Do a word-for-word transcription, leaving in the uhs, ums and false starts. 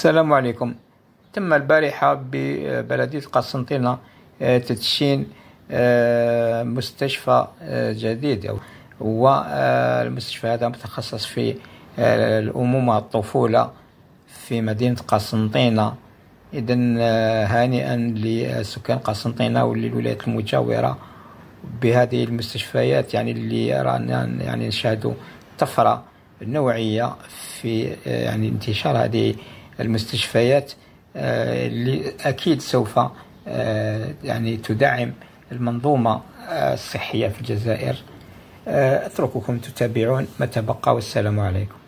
السلام عليكم. تم البارحة ببلدية قسنطينة تدشين مستشفى جديد، والمستشفى هذا متخصص في الأمومة والطفولة في مدينة قسنطينة. إذن هانئا لسكان قسنطينة وللولايات المجاورة بهذه المستشفيات، يعني اللي رانا يعني نشاهدوا طفرة نوعية في يعني انتشار هذه المستشفيات، اللي أكيد سوف يعني تدعم المنظومة الصحية في الجزائر. أترككم تتابعون ما تبقى، والسلام عليكم.